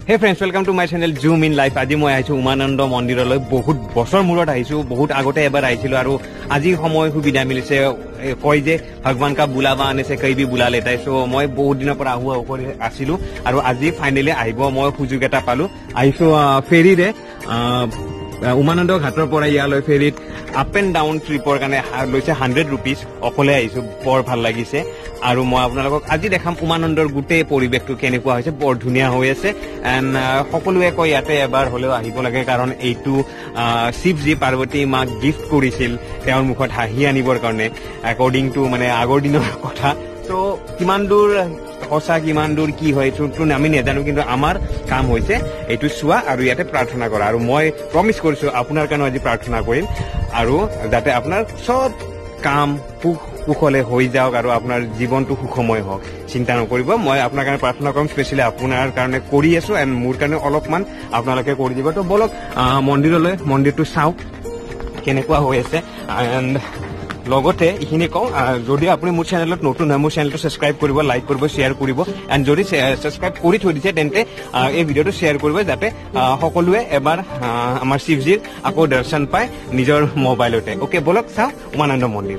Hey friends, welcome to my channel Zoom in Life. আজি মই আহিছো উমানন্দ মন্দিৰলৈ বহুত বছৰ মূৰত আহিছো বহুত আগতে এবাৰ আহিছিলো আৰু আজি সময় সুবিধা মিলিছে কয় যে ভগৱান কা বুলাবা আনেছে কই বি বুলা লেতাই সো মই বহুত দিনৰ পৰা আহুৱা কৰি আছিলো আৰু আজি ফাইনালি আহিব মই সুযোগ এটা পালো আহিছো ফেৰীৰে উমানন্দ ঘাটৰ পৰা ইয়ালৈ ফেৰীত আপ এণ্ড ডাউন ট্ৰিপৰ কাৰণে লৈছে 100 रुपीज অকলে আহিছো বৰ ভাল লাগিছে আৰু মই আপোনালোকক আজি দেখাম উমানন্দৰ গোটেই পৰিৱেশটো কেনেকুৱা হৈছে বৰ ধুনীয়া হৈ আছে এণ্ড সকলোৱে কয় ইয়াতে এবাৰ হলেও আহিব লাগে কাৰণ এইটো শিৱজী পাৰ্বতী মাক গিফ্ট কৰিছিল তেওঁৰ মুখত হাঁহি আনিবৰ কাৰণে একৰ্ডিং টু মানে আগৰ দিনৰ কথা তো কিমান দূৰ সঁচা কিমান দূৰ কি হয় এইটো আমি নাজানো কিন্তু আমাৰ কাম হৈছে এইটো চোৱা আৰু ইয়াতে প্ৰাৰ্থনা কৰা আৰু মই প্ৰমিছ কৰিছো আপোনাৰ কাৰণে আজি প্ৰাৰ্থনা কৰিম আৰু যাতে আপোনাৰ সব কাম কুশলে হৈ যাওক আৰু আপোনাৰ জীৱনটো সুখময় হওক চিন্তা নকৰিব মই আপোনাৰ কাৰণে প্ৰাৰ্থনা কৰিম স্পেচিয়েলি আপোনাৰ কাৰণে কৰি আছো এণ্ড মোৰ কাৰণে অলপমান আপোনালোকে কৰি দিব তো বলক মন্দিৰলৈ মন্দিৰটো চাওক কেনেকুৱা হৈ আছে এণ্ড লগতে এইখিনি কওঁ যদি আপুনি মোৰ চেনেলত নতুন হয় মোৰ চেনেলটো ছাবস্ক্ৰাইব কৰিব লাইক কৰিব শ্বেয়াৰ কৰিব এণ্ড যদি ছাবস্ক্ৰাইব কৰি থৈ দিছে তেন্তে এই ভিডিঅ'টো শ্বেয়াৰ কৰিব যাতে সকলোৱে এবাৰ আমাৰ শিৱজীৰ আকৌ দৰ্শন পায় নিজৰ মোবাইলতে অ'কে বলক চাওঁ উমানন্দ মন্দিৰ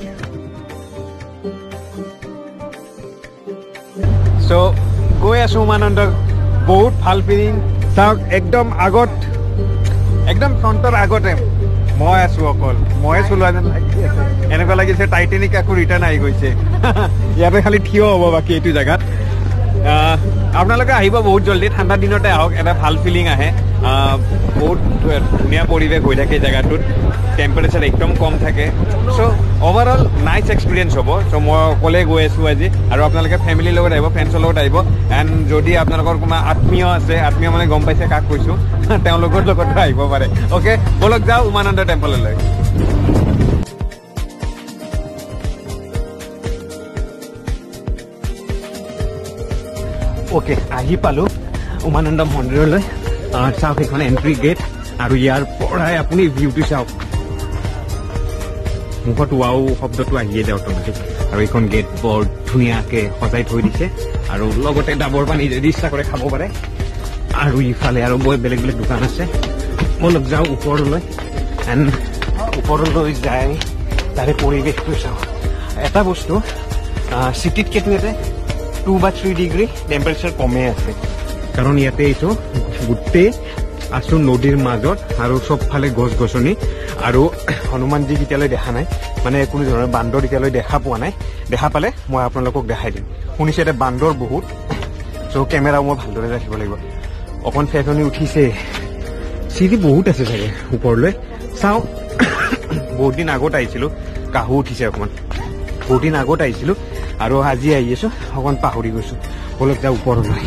চ' গৈ আছো উমানন্দ বহুত ভাল ফিলিং চাওক একদম আগত একদম ফ্ৰণ্টৰ আগতে মই আছো অকল ময়ে চলোৱা যেন লাগি আছে এনেকুৱা লাগিছে টাইটেনিক আকৌ ৰিটাৰ্ণ আহি গৈছে ইয়াতে খালি থিয় হ'ব বাকী এইটো জেগাত আপোনালোকে আহিব বহুত জলদি ঠাণ্ডা দিনতে আহক এটা ভাল ফিলিং আহে বহুত ধুনীয়া পৰিৱেশ হৈ থাকে জেগাটোত টেম্পাৰেচাৰ একদম কম থাকে চ' অভাৰঅল নাইচ এক্সপিৰিয়েঞ্চ হ'ব চ' মই অকলে গৈ আছো আজি আৰু আপোনালোকে ফেমিলিৰ লগত আহিব ফ্ৰেণ্ডছৰ লগত আহিব এণ্ড যদি আপোনালোকৰ কোনোবা আত্মীয় আছে আত্মীয় মানে গম পাইছে কাক কৈছো তেওঁলোকৰ লগত আহিব পাৰে অ'কে বলক যাওঁ উমানন্দ টেম্পললৈ অ'কে আহি পালো উমানন্দ মন্দিৰলৈ চাওক এইখন এণ্ট্ৰি গেট আৰু ইয়াৰ পৰাই আপুনি ভিউটো চাওক মুখত ৱাও শব্দটো আহিয়ে যায় অট'মেটিক আৰু এইখন গেট বৰ ধুনীয়াকৈ সজাই থৈ দিছে আৰু লগতে ডাবৰ পানী যদি ইচ্ছা কৰে খাব পাৰে আৰু ইফালে আৰু বৰ বেলেগ বেলেগ দোকান আছে বলক যাওঁ ওপৰলৈ এণ্ড ওপৰলৈ যায় তাৰে পৰিৱেশটো চাওঁ এটা বস্তু চিটিতকেতো ইয়াতে 2 বা 3 ডিগ্ৰী টেম্পাৰেচাৰ কমে আছে কাৰণ ইয়াতে এইটো গোটেই আছো নদীৰ মাজত আৰু চবফালে গছ গছনি আৰু হনুমানজী এতিয়ালৈ দেখা নাই মানে কোনো ধৰণৰ বান্দৰ এতিয়ালৈ দেখা পোৱা নাই দেখা পালে মই আপোনালোকক দেখাই দিম শুনিছে এতিয়া বান্দৰ বহুত চ' কেমেৰাও মই ভালদৰে ৰাখিব লাগিব অকণ ফেটনি উঠিছে চিৰি বহুত আছে চাগে ওপৰলৈ চাওঁ বহুত দিন আগত আহিছিলো কাহু উঠিছে অকণমান বহুত দিন আগত আহিছিলো আৰু আজি আহি আছো অকণ পাহৰি গৈছো বলক যাওঁ ওপৰলৈ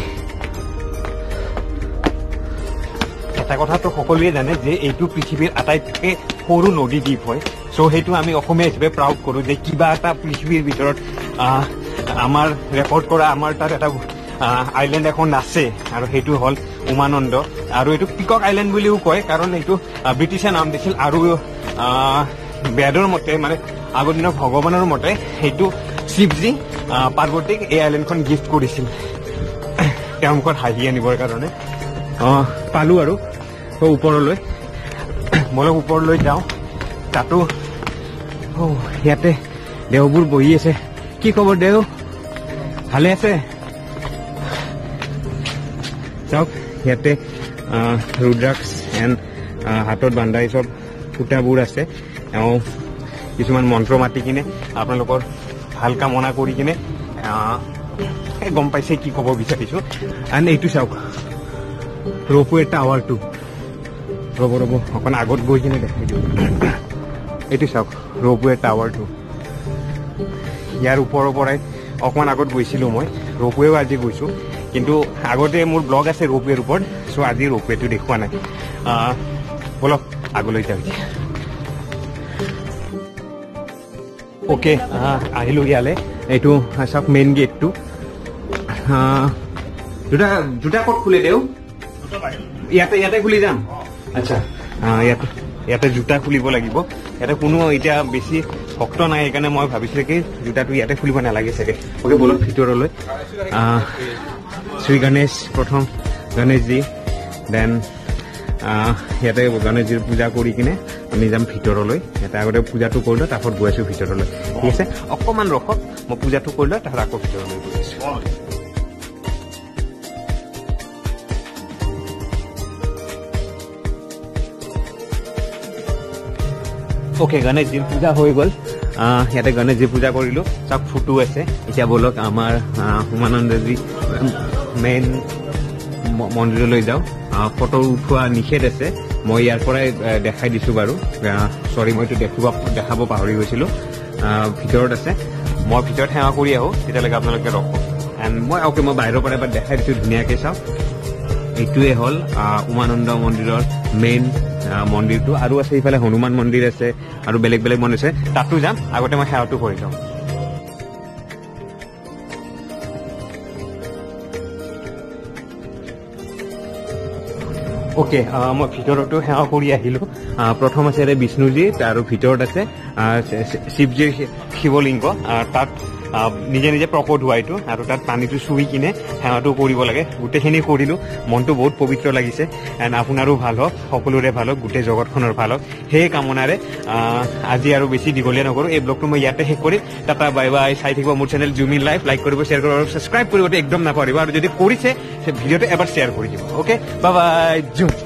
এটা কথাটো সকলোৱে জানে যে এইটো পৃথিৱীৰ আটাইতকৈ সৰু নদী দ্বীপ হয় চ' সেইটো আমি অসমীয়া হিচাপে প্ৰাউড কৰো যে কিবা এটা পৃথিৱীৰ ভিতৰত আমাৰ ৰেকৰ্ড কৰা আমাৰ তাত এটা আইলেণ্ড এখন আছে আৰু সেইটো হ'ল উমানন্দ আৰু এইটো পিকক আইলেণ্ড বুলিও কয় কাৰণ এইটো ব্ৰিটিছে নাম দিছিল আৰু বেদৰ মতে মানে আগৰ দিনৰ ভগৱানৰ মতে সেইটো শিৱজী পাৰ্বতীক এই আইলেণ্ডখন গিফ্ট কৰিছিল তেওঁলোকৰ হাঁহি আনিবৰ কাৰণে পালো আৰু ওপৰলৈ বলক ওপৰলৈ যাওঁ তাতো ইয়াতে দেওবোৰ বহি আছে কি খবৰ দেও ভালে আছে চাওক ইয়াতে ৰুদ্ৰাক্ষ এণ্ড হাতত বান্ধাই চব ফুটাবোৰ আছে কিছুমান মন্ত্ৰ মাতি কিনে আপোনালোকৰ ভাল কামনা কৰি কিনে গম পাইছে কি ক'ব বিচাৰিছো এণ্ড এইটো চাওক ৰ'পৱে টাৱাৰটো ৰ'ব অকণ আগত গৈ কিনে দেখাই দিওঁ এইটো চাওক ৰ'পৱে টাৱাৰটো ইয়াৰ ওপৰৰ পৰাই অকণমান আগত গৈছিলোঁ মই ৰ'পৱেও আজি গৈছোঁ কিন্তু আগতে মোৰ ব্লগ আছে ৰ'পৱেৰ ওপৰত চ' আজি ৰ'পৱেটো দেখুওৱা নাই বলক আগলৈ যাওঁ অ'কে আহিলোঁ ইয়ালৈ এইটো চাওক মেইন গেটটো দুটা ক'ত খুলে দেও ইয়াতে খুলি যাম আচ্ছা ইয়াতে জোতা খুলিব লাগিব ইয়াতে কোনো এতিয়া বেছি ভক্ত নাই সেইকাৰণে মই ভাবিছিলোঁ কি জোতাটো ইয়াতে খুলিব নালাগে চাগে অ'কে বলক ভিতৰলৈ শ্ৰী গণেশ প্ৰথম গণেশজী দেন ইয়াতে গণেশজীৰ পূজা কৰি কিনে আমি যাম ভিতৰলৈ ইয়াতে আগতে পূজাটো কৰি লওঁ তাৰপৰা গৈ আছোঁ ভিতৰলৈ ঠিক আছে অকণমান ৰখক মই পূজাটো কৰি লওঁ তাৰপৰা আকৌ ভিতৰলৈ গৈ আছোঁ ওকে গণেশজীৰ পূজা হৈ গ'ল ইয়াতে গণেশজী পূজা কৰিলোঁ চব ফটো আছে এতিয়া বলক আমাৰ উমানন্দজী মেইন মন্দিৰলৈ যাওঁ ফটো উঠোৱা নিষেধ আছে মই ইয়াৰ পৰাই দেখাই দিছোঁ বাৰু চৰি মইতো দেখাব পাহৰি গৈছিলোঁ ভিতৰত আছে মই ভিতৰত সেৱা কৰি আহোঁ তেতিয়ালৈকে আপোনালোকে ৰখক এণ্ড মই বাহিৰৰ পৰা এবাৰ দেখাই দিছোঁ ধুনীয়াকৈ চাওক এইটোৱে হ'ল উমানন্দ মন্দিৰৰ মেইন মন্দিৰটো আৰু আছে ইফালে হনুমান মন্দিৰ আছে আৰু বেলেগ বেলেগ মন্দিৰ আছে তাতো যাম আগতে মই সেৱাটো কৰি লওঁ ওকে মই ভিতৰতো সেৱা কৰি আহিলোঁ প্ৰথম আছে বিষ্ণুজী আৰু ভিতৰত আছে শিৱজীৰ শিৱলিংগ তাত নিজে নিজে প্ৰকট হোৱাইটো আৰু তাত পানীটো চুই কিনে সেৱাটো কৰিব লাগে গোটেইখিনি কৰিলোঁ মনটো বহুত পবিত্ৰ লাগিছে এণ্ড আপোনাৰো ভাল হওক সকলোৰে ভাল হওক গোটেই জগতখনৰ ভাল হওক সেই কামনাৰে আজি আৰু বেছি দীঘলীয়া নকৰোঁ এই ব্লগটো মই ইয়াতে শেষ কৰিম টাটা বাই বাই চাই থাকিব মোৰ channel zoom in life like কৰিব শ্বেয়াৰ কৰিব আৰু ছাবস্ক্ৰাইব কৰিবতো একদম নাপাহৰিব আৰু যদি কৰিছে সেই ভিডিঅ'টো এবাৰ শ্বেয়াৰ কৰি দিব অ'কে বাই বাই জুম